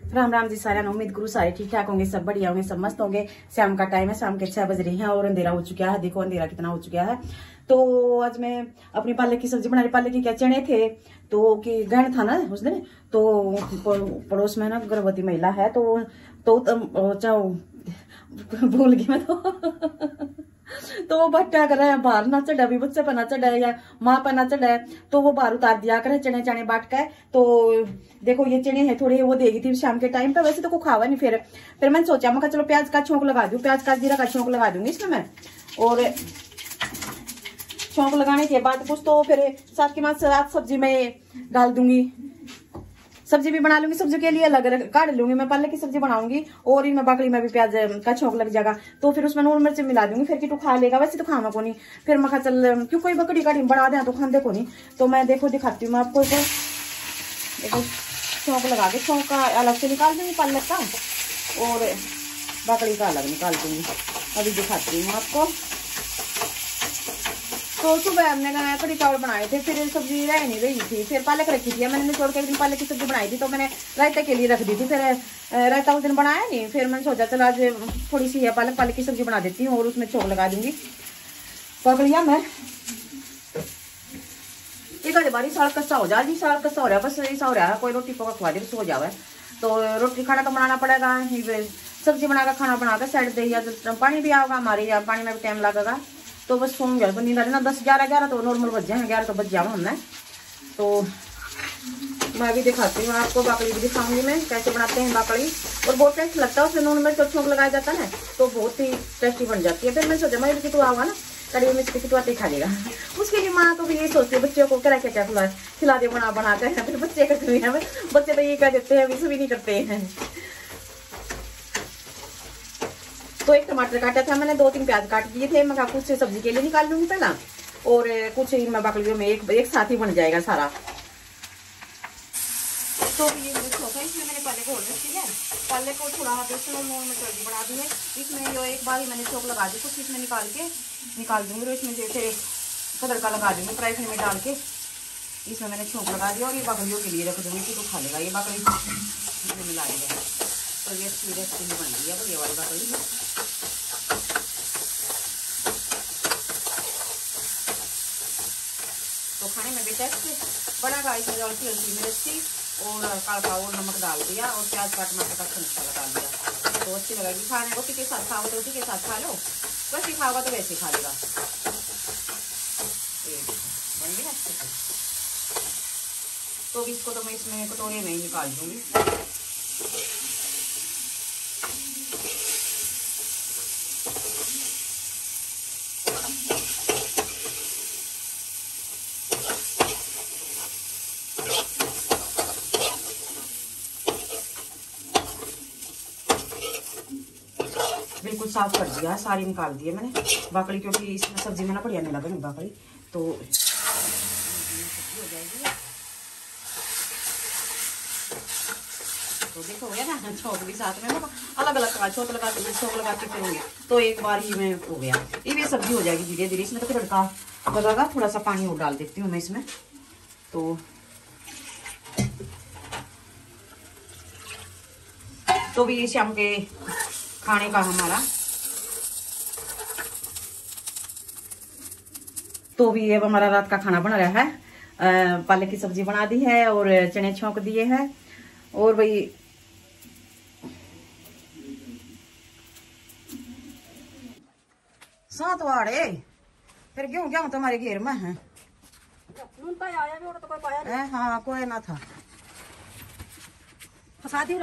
राम राम जी सारे, उम्मीद करूँ सारे ठीक ठाक होंगे, सब बढ़िया होंगे, सब मस्त होंगे। शाम का टाइम है, शाम के 6 बज रहे हैं और अंधेरा हो चुका है। देखो अंधेरा कितना हो चुका है। तो आज मैं अपनी पालक की सब्जी बना रही। पालक के क्या चने थे तो कि ग्रहण था ना उस दिन, तो पड़ोस में ना गर्भवती महिला है, तो भूल गई मैं तो वो भट्टा कर रहा है बाहर ना चढ़ा, भी बच्चे पर ना चढ़ा है या माँ पर ना चढ़ा है, तो वो बाहर उतार दिया करे चने चने बांट कर। तो देखो ये चने हैं थोड़े, वो देगी थी शाम के टाइम पे, वैसे तो को खावा नहीं। फिर मैंने सोचा मैं चलो प्याज का छोंक लगा दूं, प्याज का जीरा का छोंक लगा दूंगी इसमें मैं। और छोंक लगाने के बाद कुछ तो फिर साथ के साथ सब्जी में डाल दूंगी, सब्जी भी बना लूंगी। सब्जी के लिए अलग काट लूंगी मैं, पालक की सब्जी बनाऊंगी और इनमें बकरी में भी प्याज का छोंक लग जाएगा। तो फिर उसमें नून मिर्च मिला दूंगी, फिर किटू खा लेगा, वैसे तो खाना को नहीं। फिर मैं चल क्यों कोई बकरी काटी बना दे तो खाने को नहीं। तो मैं देखो दिखाती हूँ मैं आपको, देखो छोंक लगा के छोंक का अलग से निकाल दूंगी पालक का और बकरी का अलग निकाल दूंगी। अभी दिखाती हूँ आपको। तो सुबह हमने कढ़ी चावल बनाए थे, फिर सब्जी रह नहीं रही थी, फिर पालक रखी थी मैंने छोड़ के। एक दिन पालक की सब्जी बनाई थी तो मैंने रायता के लिए रख दी थी, फिर रायता उस दिन बनाया नहीं। फिर मैंने सोचा चलो आज थोड़ी सी है पालक की सब्जी बना देती हूँ और उसमें छोंक लगा दूंगी। पकड़ लिया मैं एक बारी साग कच्चा हो जाए, साग कच्चा हो रहा है बस, ऐसा हो रहा है कोई रोटी पका खवा दे सो जावे। तो रोटी खाना तो बनाना पड़ेगा, सब्जी बनाकर खाना बनाकर साइड दे, या पानी भी आएगा हमारे, या पानी में भी टाइम लगेगा। तो बस सोन गया नींद आ रही ना, 10-11 तो नॉर्मल बज जाए, 11 तो बज जाओ हमने। तो मैं भी दिखाती हूँ आपको, बाकड़ी भी दिखाऊंगी मैं कैसे बनाते हैं बाकड़ी। और बहुत टेस्ट लगता है उसमें, नून मिर्च और छोंक लगाया जाता है तो बहुत ही टेस्टी बन जाती है। फिर मैं सोचा मैं कितु आऊंगा ना कड़ी मिर्च की कितु खा लेगा। उसके लिए माँ तो भी ये सोचती है बच्चों को क्या क्या खिला दे बना कर। फिर बच्चे करते हैं, बच्चे तो ये क्या देते हैं, अभी भी नहीं करते हैं। तो एक टमाटर काटा था मैंने, 2-3 प्याज काट दिए थे। मैं कुछ सब्जी के लिए निकाल लूंगी पहला और कुछ इनमें बकलियों में एक साथ ही बन जाएगा सारा। तो ये होता है, इसमें मैंने पहले घोल रखी है, पहले को थोड़ा बेसन और नून में सब्जी बना दी है। इसमें जो एक बार ही मैंने छोंक लगा दी, कुछ इसमें निकाल दूंगी। तो इसमें फिर तड़का लगा दूंगी फ्राई पैन में डाल के। इसमें मैंने छोंक लगा दिया और ये बकरियों के लिए रख दूंगी, तो खा लेगा ये बकरी मिला दिया। तो ये अच्छी रेसिपी बन गई है बढ़िया वाली बकरी। तो खाने में भी टेस्ट बड़ा, इसमें हल्की हल्की मिर्ची और काला और नमक डाल दिया और प्याज का टमाटर का मसाला डाल दिया। तो अच्छी लगेगी खाने, रोटी के साथ खाओ तो रोटी के साथ खा लो, वैसे खाओगा तो वैसे खा लेगा। बन गया अच्छे से। तो इसको तो मैं इसमें कटोरे में ही निकाल दूंगी। बिल्कुल साफ कर दिया, सारी निकाल दिए मैंने बाकड़ी, क्योंकि इसमें सब्जी में ना बढ़िया नहीं लगे बाकड़ी। तो सब्जी हो जाएगी। तो देखो हो गया ना छोंक भी साथ में, अलग अलग छोंक लगा के करूँगी तो एक बार ही में हो गया। ये सब्जी हो जाएगी धीरे धीरे। इसमें तो तड़का लगागा, थोड़ा सा पानी और डाल देती हूँ मैं इसमें। तो भी शाम के खाने का हमारा तो भी अब हमारा रात का खाना बन रहा है। पालक की सब्जी बना दी है और चने छोंक दिए हैं और भाई सात वाड़े फिर गेहूं तुम्हारे घेर में है। हाँ कोई ना था फंसा दी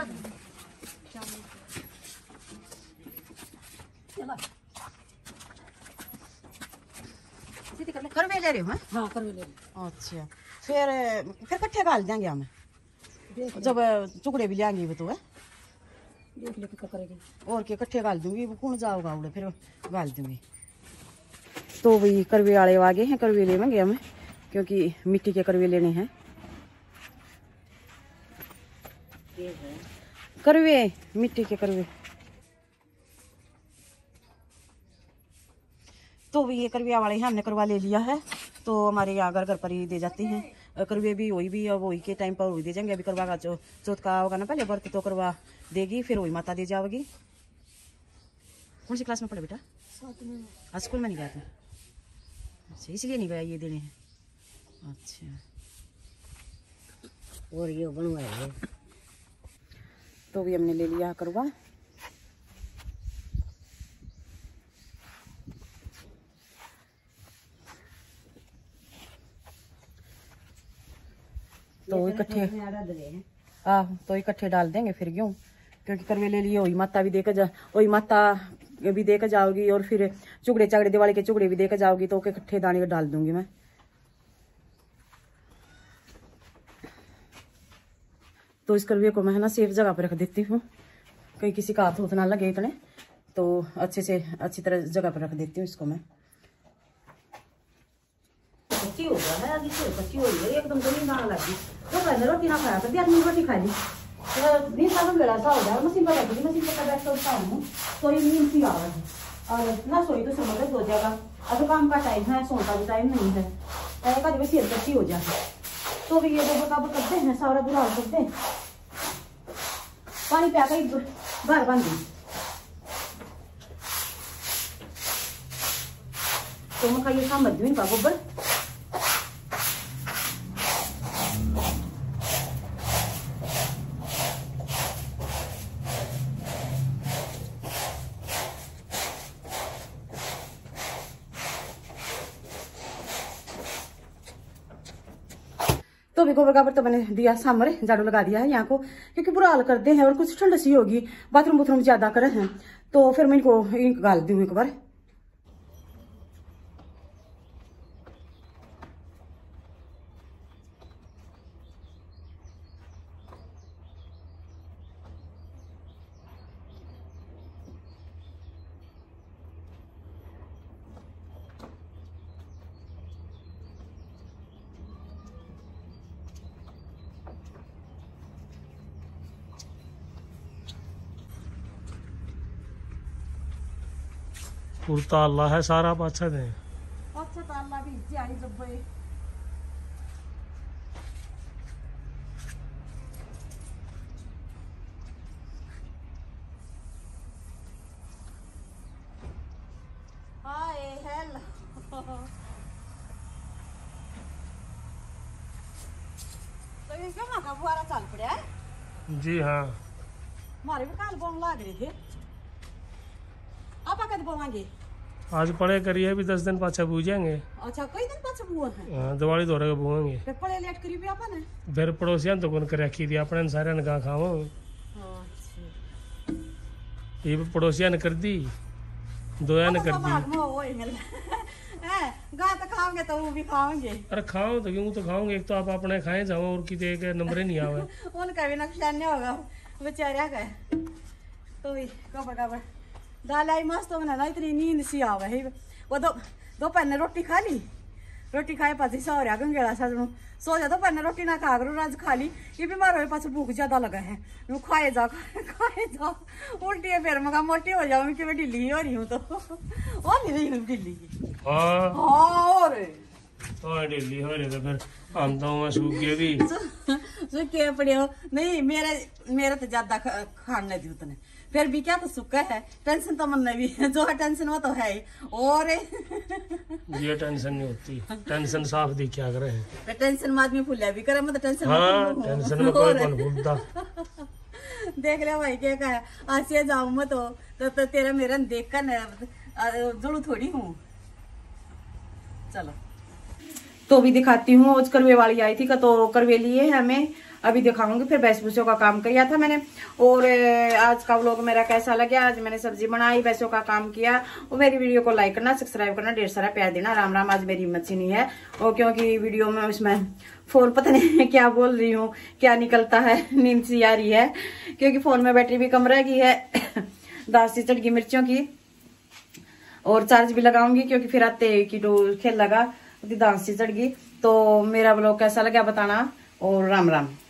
करवे ले रहे हो? हाँ करवे ले रहे। अच्छा फिर कट्ठे गाल देंगे हमें, जब टुकड़े भी लेंगे वो तो है देख ले क्या करेगी। और क्या कट्ठे गाल दूंगी, वो कौन जाओगा उड़े फिर गाल दूंगी। तो भाई करवे वाले आगे हैं, करवे लेंगे हमें क्योंकि मिट्टी के करवे लेने हैं। करवे मिट्टी के करवे। तो भी ये करविया वाले हैं, हमने करवा ले लिया है। तो हमारे यहाँ घर पर ही दे जाते हैं करवे भी वही भी अब वही के टाइम पर वही दे जाएंगे। अभी करवा का चौथ का होगा ना पहले व्रत, तो करवा देगी, फिर वही माता दे जाओगी। कौन सी क्लास में पढ़े बेटा? आज स्कूल में नहीं गया था? अच्छा, इसलिए नहीं गया, ये देने हैं। अच्छा, और ये बनवाए तो भी हमने ले लिया करवा। तो इकट्ठे तो इकट्ठे डाल देंगे फिर क्यों, क्योंकि करवे ले लिए, वही माता भी देकर वही माता भी देकर जाओगी, और फिर चुगड़े चागड़े दिवाली के चुगड़े भी देकर जाओगी, तो इकट्ठे दाने डाल दूंगी मैं। तो इस करवे को मैं ना सेफ जगह पर रख देती हूँ, कहीं किसी का हाथ ना लगे इतने, तो अच्छे से अच्छी तरह जगह पर रख देती हूँ इसको मैं। कच्ची हो गया है, अभी से कच्ची हो रही है एकदम, तो नींद आने लगी। तो पहले रोटी ना खाया करती, आदमी रोटी खा ली, नींद का बेड़ा सा हो जाए। मशीन पर बैठी थी, मशीन पर बैठ कर उठा हूँ, तो ये नींद सी आ रही है, और ना सोई तो सुबह तक सो जाएगा। अब काम का टाइम है, सोने का भी टाइम नहीं है, कभी सिर कच्ची हो जाए। तो भी ये दो बकाब करते हैं, सारा बुरा हाल करते हैं। पानी प्या कर घर बन गई, तो मैं खाइए समझ दूँ इनका गोबर। तो भी गोबर गाबर तो मैंने दिया सामने, झाड़ू लगा दिया है यहाँ को, क्योंकि बुरा हाल करते हैं और कुछ ठंड सी होगी, बाथरूम बुथरूम ज्यादा करे हैं, तो फिर मैं इनको गाल दी हूँ एक बार। कुर्ता अल्लाह है सारा पाछा दे, अच्छा तो अल्लाह भी जानी जब हाय हेलो। तो ये क्या माका बुआरा चल पड़ा है? जी हाँ, मारे भी काल बोन लाग रहे थे, आप कद बोलेंगे? आज पढ़े करिए, भी 10 दिन पाछा बूझेंगे। अच्छा, कई दिन पाछा बुआ है? हाँ, दिवाली दौरे के बुएंगे। फिर पढ़े लेट करी भी आपने? फिर पड़ोसियां तो कौन कर रखी थी, अपने सारे ने कहा खाओ। अच्छा, ये पड़ोसियां ने कर दी, दोया ने कर दी। गा तो खाओगे तो वो भी खाओगे। अरे खाओ तो क्यों, तो खाओगे, एक तो आप अपने खाए जाओ, और किसी के नंबर ही नहीं आवे। उनका भी नुकसान नहीं होगा बेचारे का। तो कबर कबर दाल आई मस्त हो ना, इतनी नींद सी आवे है। वो दोपहर ने रोटी खा ली, रोटी खाए पाछी सो रहा गंगेड़ा सा सो जा। दोपहर ने रोटी ना खा करो, राज खा ली, ये बीमार हो पास भूख ज्यादा लगा है, खाए जा उल्टी है, फिर मैं मोटी हो जाऊँ कि मैं ढिल्ली हो रही हूँ, तो और नहीं रही हूँ ढिल्ली। और ढिल्ली हो रही, तो फिर हम तो सूखे भी सूखे पड़े हो। नहीं मेरा तो ज्यादा खाने दी उतने, फिर भी क्या तो सूखा है, टेंशन तो मन भी जो है, टेंशन वो तो है ही। और ये टेंशन नहीं होती, टेंशन साफ दी क्या करे है, टेंशन में आदमी भूलिया भी करे, मतलब टेंशन टेंशन में कोई कौन भूलता। देख ले भाई क्या कहा, आसिया जाऊं मैं तो तेरा मेरा देख कर जुड़ू थोड़ी हूँ। चलो तो भी दिखाती हूँ, आज करवे वाली आई थी का, तो करवे लिए है हमें, अभी दिखाऊंगी। फिर भैंसों का काम किया था मैंने, और आज का व्लॉग मेरा कैसा लगा, आज मैंने सब्जी बनाई, भैंसों का काम किया। और मेरी वीडियो को लाइक करना, सब्सक्राइब करना, ढेर सारा प्यार देना। राम राम। आज मेरी हिम्मत नहीं है, और क्योंकि वीडियो में उसमें फोन पता नहीं क्या बोल रही हूँ, क्या निकलता है, नींद सी आ रही है, क्योंकि फोन में बैटरी भी कम रह गई है। दास सी चढ़ गई मिर्चों की, और चार्ज भी लगाऊंगी, क्योंकि फिर आते की तो खेल लगा, दांत सी चढ़ गई। तो मेरा व्लॉग कैसा लगा बताना, और राम राम।